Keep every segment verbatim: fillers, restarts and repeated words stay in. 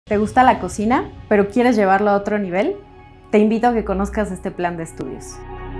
¿Te gusta la cocina, pero quieres llevarlo a otro nivel? Te invito a que conozcas este plan de estudios.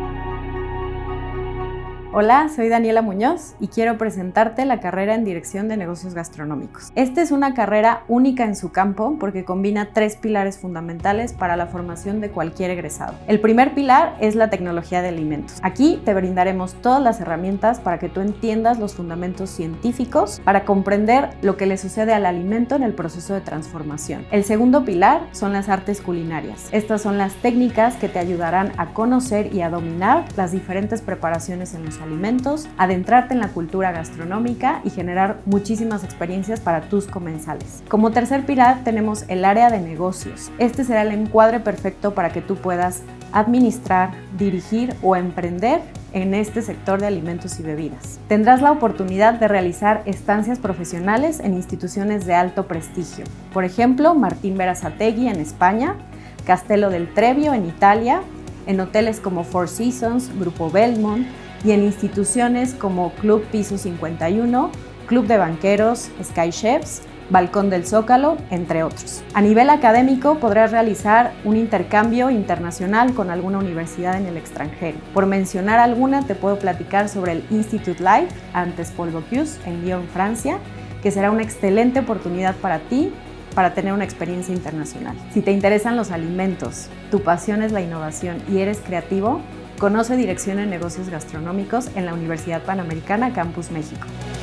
Hola, soy Daniela Muñoz y quiero presentarte la carrera en Dirección de Negocios Gastronómicos. Esta es una carrera única en su campo porque combina tres pilares fundamentales para la formación de cualquier egresado. El primer pilar es la tecnología de alimentos. Aquí te brindaremos todas las herramientas para que tú entiendas los fundamentos científicos para comprender lo que le sucede al alimento en el proceso de transformación. El segundo pilar son las artes culinarias. Estas son las técnicas que te ayudarán a conocer y a dominar las diferentes preparaciones en los alimentos, adentrarte en la cultura gastronómica y generar muchísimas experiencias para tus comensales. Como tercer pilar tenemos el área de negocios. Este será el encuadre perfecto para que tú puedas administrar, dirigir o emprender en este sector de alimentos y bebidas. Tendrás la oportunidad de realizar estancias profesionales en instituciones de alto prestigio. Por ejemplo, Martín Berazategui en España, Castello del Trebio en Italia, en hoteles como Four Seasons, Grupo Belmont, y en instituciones como Club Piso cincuenta y uno, Club de Banqueros, Sky Chefs, Balcón del Zócalo, entre otros. A nivel académico podrás realizar un intercambio internacional con alguna universidad en el extranjero. Por mencionar alguna, te puedo platicar sobre el Institut Life antes Paul Bocuse en Lyon, Francia, que será una excelente oportunidad para ti para tener una experiencia internacional. Si te interesan los alimentos, tu pasión es la innovación y eres creativo, conoce Dirección en Negocios Gastronómicos en la Universidad Panamericana Campus México.